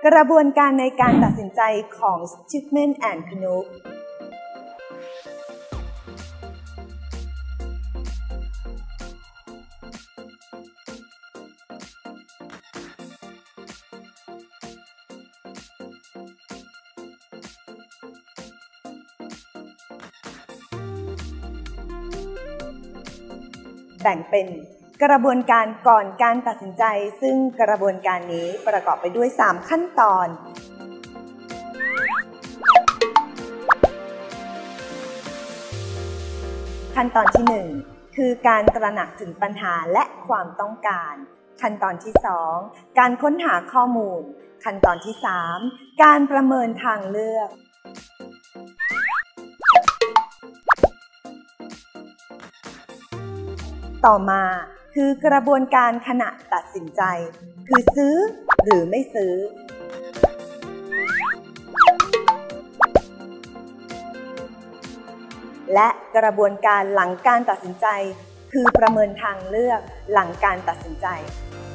กระบวนการในการตัดสินใจของ Stifman and Knopfแบ่งเป็นกระบวนการก่อนการตัดสินใจซึ่งกระบวนการนี้ประกอบไปด้วย3ขั้นตอนขั้นตอนที่1คือการตระหนักถึงปัญหาและความต้องการขั้นตอนที่2การค้นหาข้อมูลขั้นตอนที่3การประเมินทางเลือกต่อมาคือกระบวนการขณะตัดสินใจคือซื้อหรือไม่ซื้อและกระบวนการหลังการตัดสินใจคือประเมินทางเลือกหลังการตัดสินใจ